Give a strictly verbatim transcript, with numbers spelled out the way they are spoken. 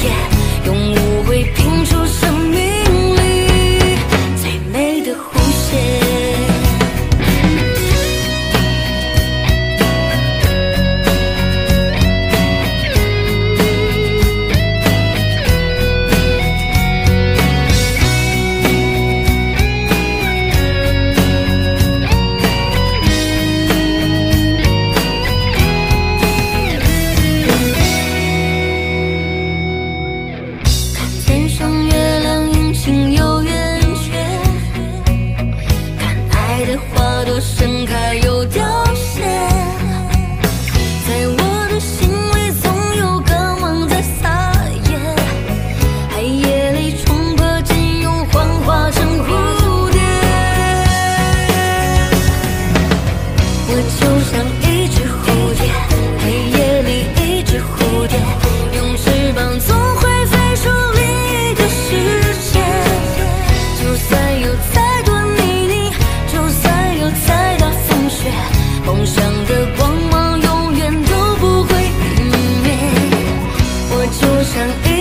蝶，用无悔拼出生命里最美的弧线。盛开又凋谢，在我的心里总有光芒在撒野，黑夜里冲破金庸幻化成蝴蝶。我就像一只蝴蝶，黑夜里一只蝴蝶，用翅膀总会飞出另一个世界。就算有再多泥泞，就算有再大风雪，梦想的光芒永远都不会泯灭。我就像一